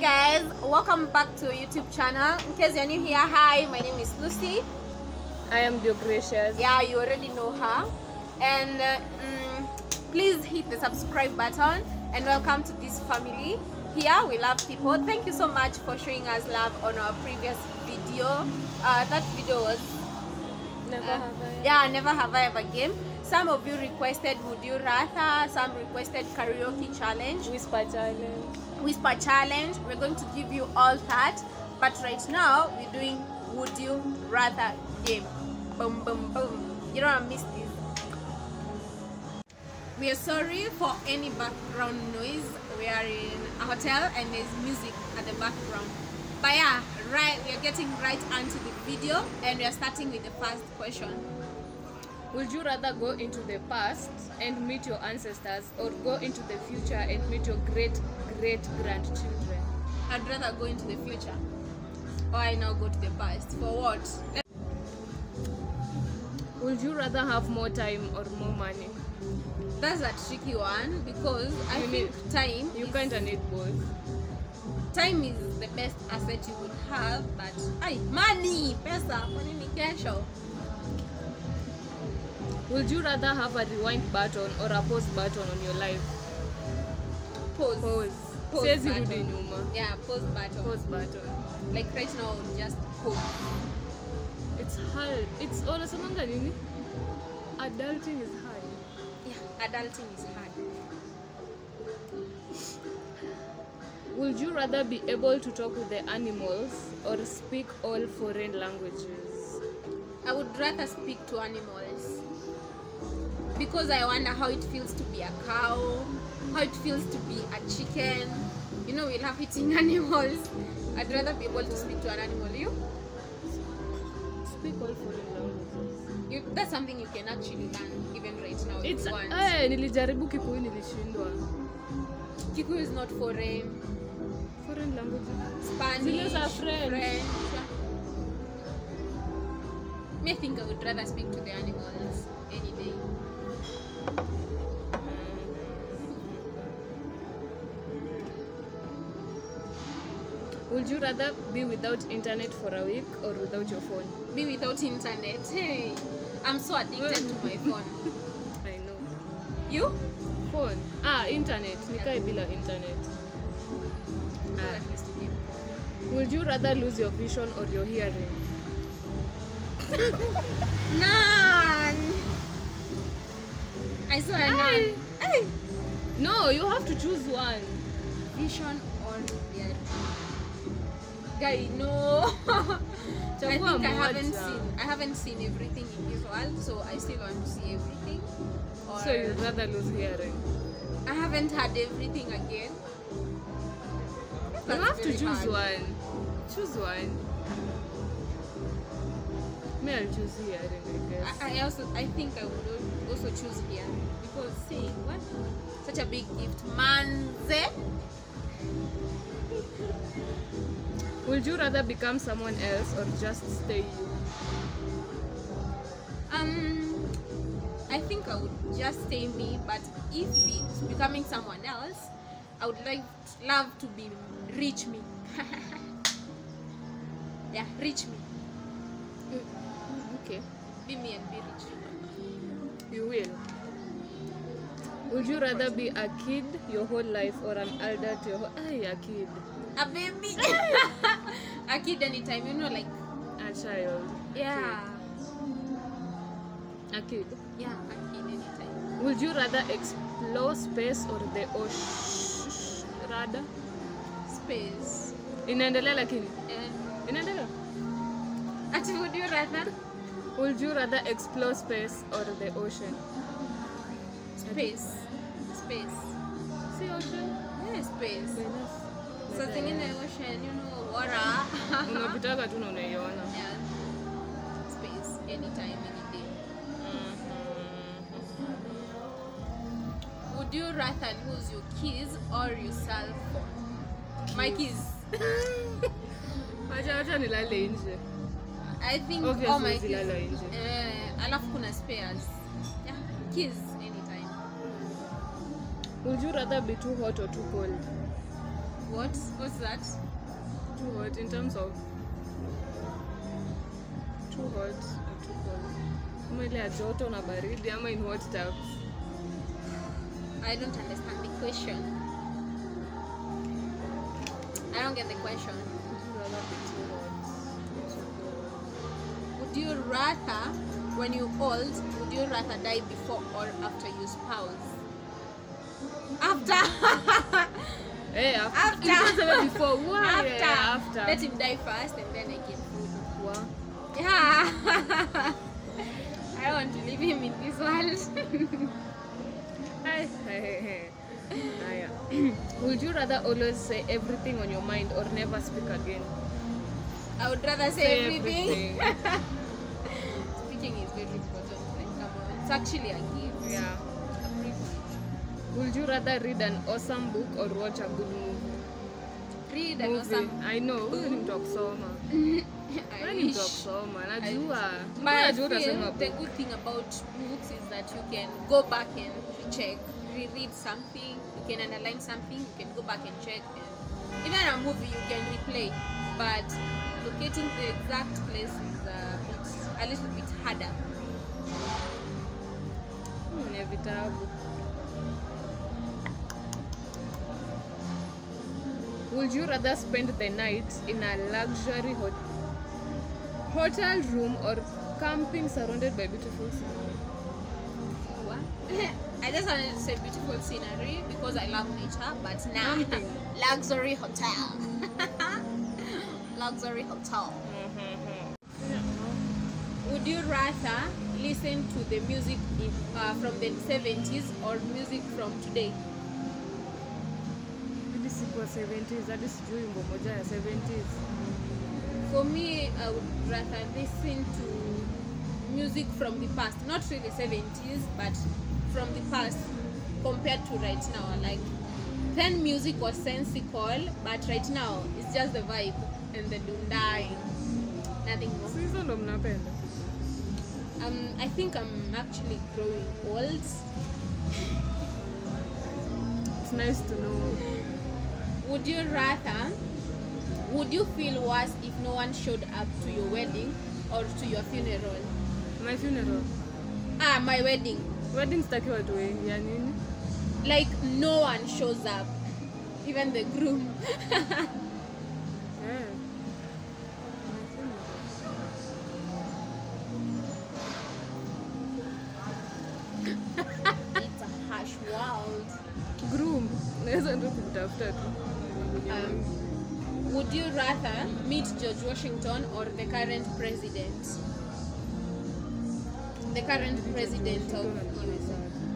guys, welcome back to YouTube channel. In case you're new here, hi, my name is Lucy. I am Deogracious. Yeah, you already know her. And please hit the subscribe button and welcome to this family. Here we love people. Thank you so much for showing us love on our previous video. That video was Never have I. yeah, never have I ever game. Some of you requested Would You Rather, some requested karaoke challenge, Whisper challenge. whisper challenge. We're going to give you all that, but right now we're doing Would You Rather game. Boom boom boom. You don't want to miss this. We are sorry for any background noise. We are in a hotel and there's music at the background. But yeah, right, we are getting right onto the video and we are starting with the first question. Would you rather go into the past and meet your ancestors, or go into the future and meet your great grandchildren? I'd rather go into the future. Or I now go to the past. For what? Would you rather have more time or more money? That's a tricky one because I think time You is, can't need both. time is the best asset you would have, but money, pesa, money ni kesho. Would you rather have a rewind button or a pause button on your life? Pause. Pause Siwezi button. rudi nyuma. Yeah, pause button. Pause button. Like right now, just pause. It's hard. It's unasemanga nini? Adulting is hard. Yeah, adulting is hard. Would you rather be able to talk with the animals or speak all foreign languages? I would rather speak to animals because I wonder how it feels to be a cow, how it feels to be a chicken. You know, we love eating animals. I'd rather be able to speak to an animal. You? Speak all foreign languages. That's something you can actually learn even right now if It's you want. nilijaribu Kikuyu nilishindwa. Kikuyu is not foreign. Foreign languages. Spanish, Zile za French. yeah. Me think I would rather speak to the animals any day. Would you rather be without internet for a week or without your phone? Be without internet. Hey, I'm so addicted to my phone. I know. You? Phone. Internet. Nikae bila internet. Would you rather lose your vision or your hearing? None. I saw a none. Hey. No, you have to choose one. Vision or hearing? Guy, no. I think I haven't seen everything in this world, so I still want to see everything. Or So you'd rather lose hearing. I haven't had everything again. You have to very choose hard. one. Choose one. Me, I'll choose hearing, I guess. I think I would also choose hearing because see what such a big gift, manze. Would you rather become someone else or just stay you? I think I would just stay me, but if it's becoming someone else, I would love to be rich me. Yeah, rich me. Okay. Be me and be rich. You will. Would you rather be a kid your whole life or an adult your whole... a kid. A baby. A kid anytime, you know, like A child. yeah. A kid. Yeah, a kid anytime. Would you rather explore space or the ocean? Rather? Space. Inaendelea lakini? And Inaendelea? actually, would you rather? Would you rather explore space or the ocean? Space. Space. See ocean? Yeah, space. Venus. So zingine ocean, you know, water. Unapitaka tu na unaiona. Yeah. Space. Anytime, any day. Would you rather lose your keys or your cell phone? My keys. Acha nilale nje. I think Obviously, all my keys. zilala nje. Alafu kuna spares. Yeah, keys anytime. Would you rather be too hot or too cold? what? What's that? Too hot in terms of too hot or too cold? Kama ile ya joto na baridi ama in what terms? I don't understand the question. I don't get the question. Would you rather, when you're old, would you rather die before or after you spouse? After. Hey, After. You said before. Why? After. Yeah, after. Let him die first and then I get food. Wow. Yeah. I don't want to leave him in this world. Would you rather always say everything on your mind or never speak again? I would rather say everything. everything. Speaking is very important. Like, come on. It's actually a gift. Yeah. A privilege. Would you rather read an awesome book or watch a good movie? Read and Movie. awesome. I know. Wewe ni mtu wa kusoma. I Wewe ni mtu wa wish. kusoma. I Najua. But I Najua feel utasema the book. good thing about books is that you can go back and check, reread something, you can underline something, you can go back and check. And even a movie you can replay, but locating the exact place is a little bit harder. Ni vitabu. Would you rather spend the night in a luxury hotel room or camping surrounded by beautiful scenery? What? I just wanted to say beautiful scenery because I love nature, but now Camping. luxury hotel. Luxury hotel. Would you rather listen to the music from the 70s or music from today? Hadi siku ya 70s, hadi sijui wimbo moja ya 70s. For me, I would rather listen to music from the past, not really 70s, but from the past compared to right now. Like, then music was sensical, but right now it's just the vibe and the dundai, nothing more. Si hizo ndo mnapenda? I think I'm actually growing old. It's nice to know. Would you feel worse if no one showed up to your wedding or to your funeral? My funeral. My wedding. Wedding sitaki watu wengi ya nini? Like no one shows up, even the groom. Eh. My funeral. It's a harsh world. Groom. Naweza ndo kutafuta tu. Would you rather meet George Washington or the current president? The current president of USA.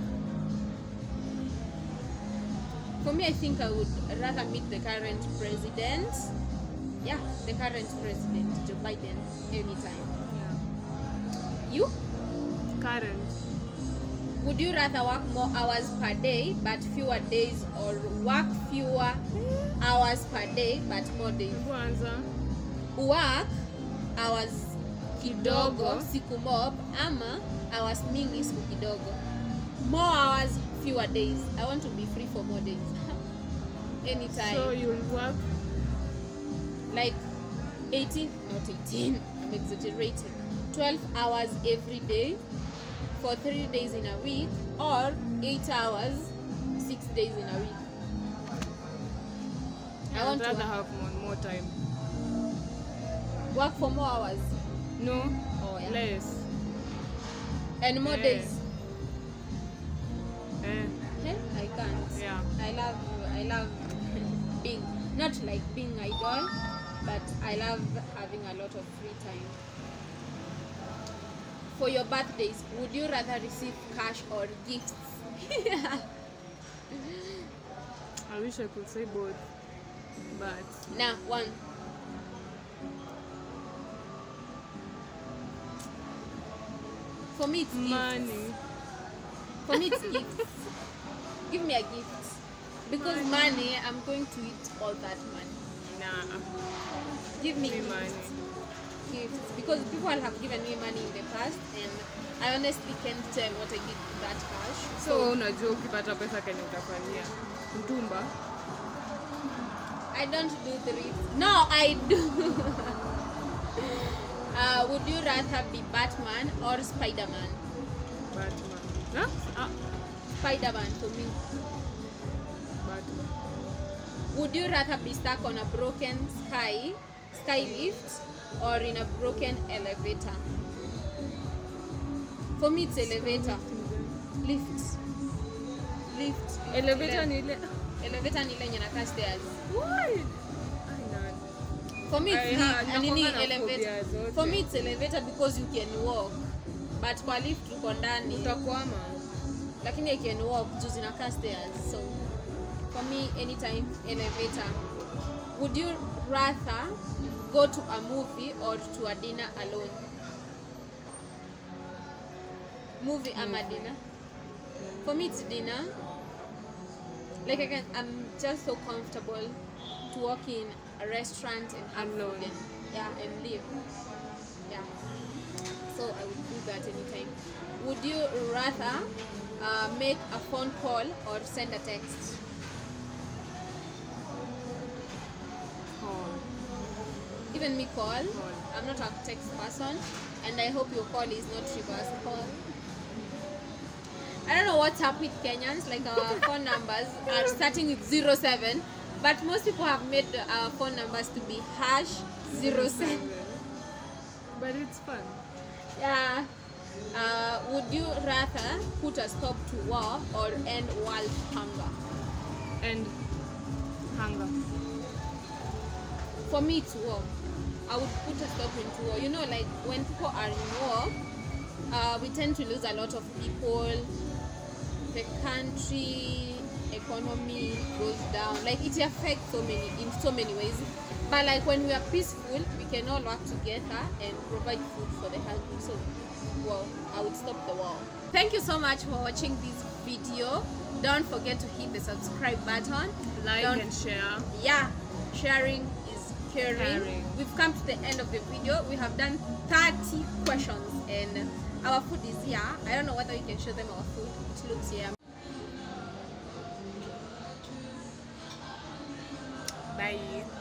For me, I think I would rather meet the current president. Yeah, the current president, Joe Biden, anytime. Yeah. You? Current. Would you rather work more hours per day but fewer days, or work fewer hours per day but more days? Kwanza. Work hours kidogo siku mob ama hours mingi siku kidogo. More hours, fewer days. I want to be free for more days. Anytime. So you'll work Like 18, not 18, I'm exaggerating. 12 hours every day for 3 days in a week, or 8 hours 6 days in a week. I want I'd rather to have more time. work for more hours No, Oh, yeah. less. and more Yeah. days. Eh, I can't. yeah. I love being, not like being idle, but I love having a lot of free time. For your birthdays, would you rather receive cash or gifts? I wish I could say both, but Now, one. For me, it's gifts. money. For me, it's gifts. Give me a gift. Because money, I'm going to eat all that money. Nah, Give me free gifts. money. Gifts. Because people have given me money in the past, and I honestly can't tell what I did with that cash. So unajua ukipata pesa kenye utafanyia mtumba. I don't do thrift. No, I do. Would you rather be Batman or Spider-Man? Batman. Huh? Spider-Man for me. Batman. Would you rather be stuck on a broken sky lift or in a broken elevator? For me, it's elevator. Lift. Elevator ni ile. Elevator ni ile yenye inakaa stairs. Why? For me, it's elevator. Phobia zote. For me, it's elevator because you can walk. But kwa lift uko ndani. Utakwama. Lakini you can walk juu zinakaa stairs. So for me, anytime elevator. Would you rather go to a movie or to a dinner alone? Movie ama dinner? For me, it's dinner. Like I'm just so comfortable to walk in a restaurant and have Alone. food and leave. Yeah. So I would do that anytime. Would you rather make a phone call or send a text? Call. Even me call. I'm not a text person, and I hope your call is not reverse call. I don't know what's up with Kenyans, like our phone numbers are starting with 07, but most people have made our phone numbers to be #07. But it's fun. Yeah. Would you rather put a stop to war or end world hunger? And hunger. For me, it's war. I would put a stop into war. You know, like when people are in war, we tend to lose a lot of people. The country economy goes down. Like it affects in so many ways. But like when we are peaceful, we can all work together and provide food for the hungry. So, well, I would stop the war. Thank you so much for watching this video. Don't forget to hit the subscribe button. Like and share. Yeah, sharing is caring. We've come to the end of the video. We have done 30 questions and our food is here. I don't know whether you can show them our food. It looks here. Bye.